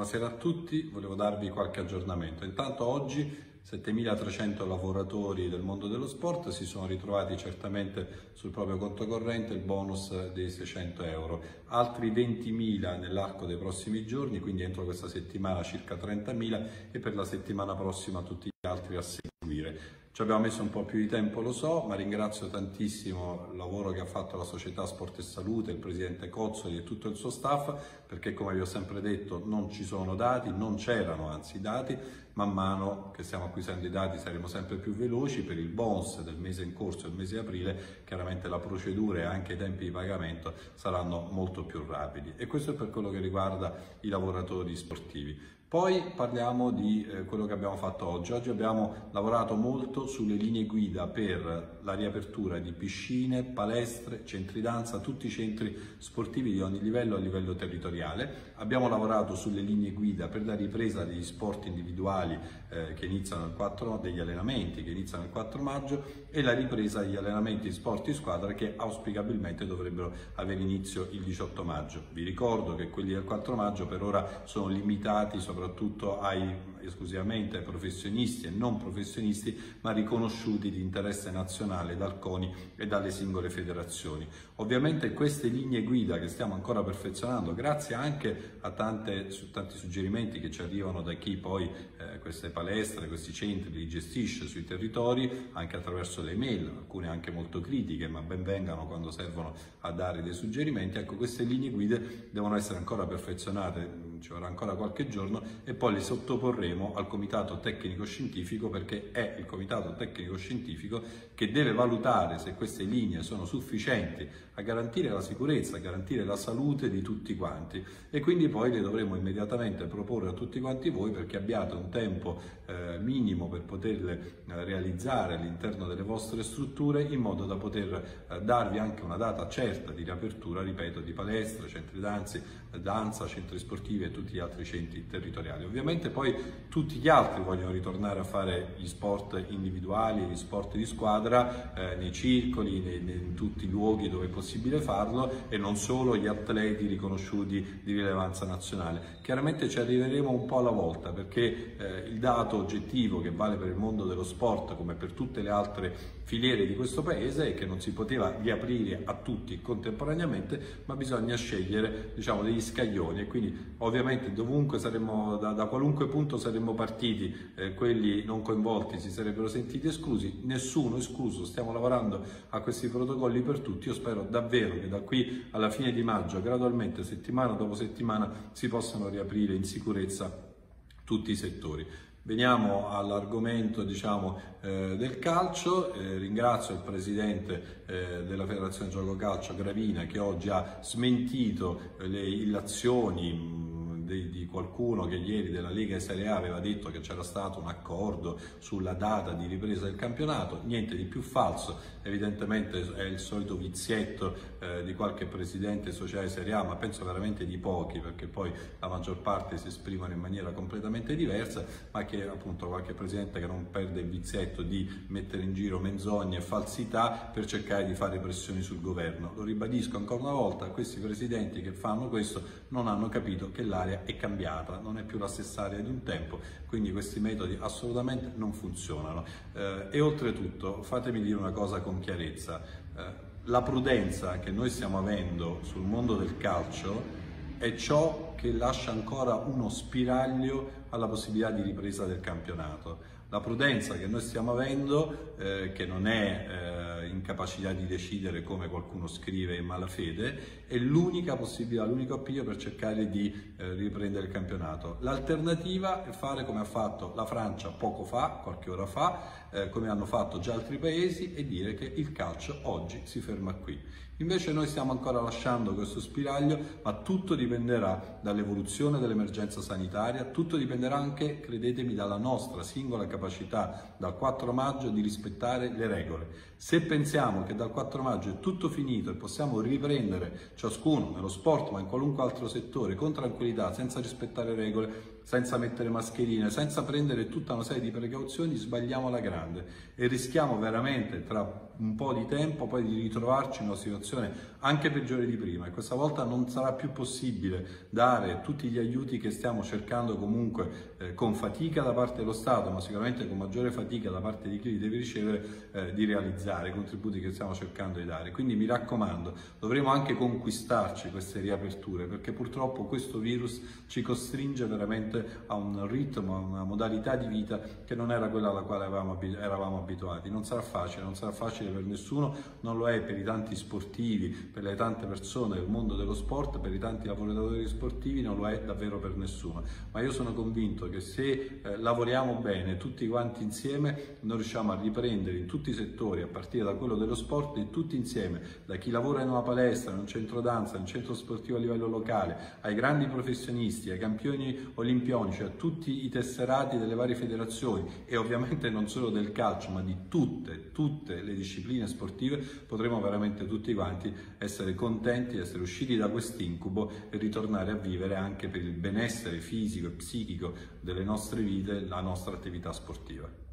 Buonasera a tutti, volevo darvi qualche aggiornamento. Intanto oggi 7.300 lavoratori del mondo dello sport si sono ritrovati certamente sul proprio conto corrente il bonus dei 600 euro, altri 20.000 nell'arco dei prossimi giorni, quindi entro questa settimana circa 30.000 e per la settimana prossima tutti gli altri a seguire. Ci abbiamo messo un po' più di tempo, lo so, ma ringrazio tantissimo il lavoro che ha fatto la società Sport e Salute, il presidente Cozzoli e tutto il suo staff, perché come vi ho sempre detto non ci sono dati, non c'erano anzi dati, man mano che stiamo acquisendo i dati saremo sempre più veloci. Per il bonus del mese in corso, il mese di aprile, chiaramente la procedura e anche i tempi di pagamento saranno molto più rapidi, e questo è per quello che riguarda i lavoratori sportivi. Poi parliamo di quello che abbiamo fatto oggi. Oggi abbiamo lavorato molto sulle linee guida per la riapertura di piscine, palestre, centri danza, tutti i centri sportivi di ogni livello a livello territoriale. Abbiamo lavorato sulle linee guida per la ripresa degli sport individuali che iniziano il 4, degli allenamenti che iniziano il 4 maggio e la ripresa degli allenamenti di sport di squadra che auspicabilmente dovrebbero avere inizio il 18 maggio. Vi ricordo che quelli del 4 maggio per ora sono limitati soprattutto esclusivamente ai professionisti e non professionisti, ma riconosciuti di interesse nazionale dal CONI e dalle singole federazioni. Ovviamente queste linee guida che stiamo ancora perfezionando, grazie anche a tanti suggerimenti che ci arrivano da chi poi queste palestre, questi centri li gestisce sui territori, anche attraverso le email, alcune anche molto critiche, ma ben vengano quando servono a dare dei suggerimenti. Ecco, queste linee guida devono essere ancora perfezionate, ci vorrà ancora qualche giorno, e poi le sottoporremo al comitato tecnico scientifico, perché è il comitato tecnico scientifico che deve valutare se queste linee sono sufficienti a garantire la sicurezza, a garantire la salute di tutti quanti, e quindi poi le dovremo immediatamente proporre a tutti quanti voi, perché abbiate un tempo minimo per poterle realizzare all'interno delle vostre strutture, in modo da poter darvi anche una data certa di riapertura, ripeto, di palestre, centri danza, centri sportivi e tutti gli altri centri territoriali. Ovviamente poi tutti gli altri vogliono ritornare a fare gli sport individuali, gli sport di squadra, nei circoli, in tutti i luoghi dove è possibile farlo, e non solo gli atleti riconosciuti di rilevanza nazionale. Chiaramente ci arriveremo un po' alla volta, perché il dato oggettivo che vale per il mondo dello sport come per tutte le altre filiere di questo paese è che non si poteva riaprire a tutti contemporaneamente, ma bisogna scegliere, diciamo, degli scaglioni, e quindi ovviamente dovunque saremmo, da qualunque punto saremmo partiti, quelli non coinvolti si sarebbero sentiti esclusi, nessuno escluso. Stiamo lavorando a questi protocolli per tutti. Io spero davvero che da qui alla fine di maggio, gradualmente, settimana dopo settimana, si possano riaprire in sicurezza tutti i settori. Veniamo all'argomento, diciamo, del calcio. Ringrazio il presidente della Federazione Gioco Calcio, Gravina, che oggi ha smentito le illazioni di qualcuno che ieri della Lega Serie A aveva detto che c'era stato un accordo sulla data di ripresa del campionato. Niente di più falso, evidentemente è il solito vizietto di qualche presidente sociale Serie A, ma penso veramente di pochi, perché poi la maggior parte si esprimono in maniera completamente diversa, ma che appunto qualche presidente che non perde il vizietto di mettere in giro menzogne e falsità per cercare di fare pressioni sul governo. Lo ribadisco ancora una volta, questi presidenti che fanno questo non hanno capito che l'area è cambiata, non è più la stessa area di un tempo, quindi questi metodi assolutamente non funzionano. E oltretutto, fatemi dire una cosa con chiarezza, la prudenza che noi stiamo avendo sul mondo del calcio è ciò che lascia ancora uno spiraglio alla possibilità di ripresa del campionato. La prudenza che noi stiamo avendo, che non è incapacità di decidere come qualcuno scrive in malafede, è l'unica possibilità, l'unico appiglio per cercare di riprendere il campionato. L'alternativa è fare come ha fatto la Francia poco fa, qualche ora fa, come hanno fatto già altri paesi, e dire che il calcio oggi si ferma qui. Invece noi stiamo ancora lasciando questo spiraglio, ma tutto dipenderà dall'evoluzione dell'emergenza sanitaria, tutto dipenderà anche, credetemi, dalla nostra singola capacità dal 4 maggio di rispettare le regole. Se pensiamo che dal 4 maggio è tutto finito e possiamo riprendere ciascuno nello sport ma in qualunque altro settore con tranquillità, senza rispettare regole, senza mettere mascherine, senza prendere tutta una serie di precauzioni, sbagliamo alla grande e rischiamo veramente tra un po' di tempo poi di ritrovarci in una situazione anche peggiore di prima, e questa volta non sarà più possibile dare tutti gli aiuti che stiamo cercando comunque con fatica da parte dello Stato, ma sicuramente con maggiore fatica da parte di chi li deve ricevere, di realizzare i contributi che stiamo cercando di dare. Quindi mi raccomando, dovremo anche conquistarci queste riaperture, perché purtroppo questo virus ci costringe veramente a un ritmo, a una modalità di vita che non era quella alla quale eravamo abituati. Non sarà facile per nessuno, non lo è per i tanti sportivi, per le tante persone del mondo dello sport, per i tanti lavoratori sportivi, non lo è davvero per nessuno. Ma io sono convinto che se lavoriamo bene tutti quanti insieme, noi riusciamo a riprendere in tutti i settori, a partire da quello dello sport, e tutti insieme, da chi lavora in una palestra, in un centro danza, in un centro sportivo a livello locale, ai grandi professionisti, ai campioni olimpionici, a tutti i tesserati delle varie federazioni e ovviamente non solo del calcio ma di tutte le discipline sportive, potremo veramente tutti quanti essere contenti di essere usciti da quest'incubo e ritornare a vivere anche per il benessere fisico e psichico delle nostre vite la nostra attività sportiva.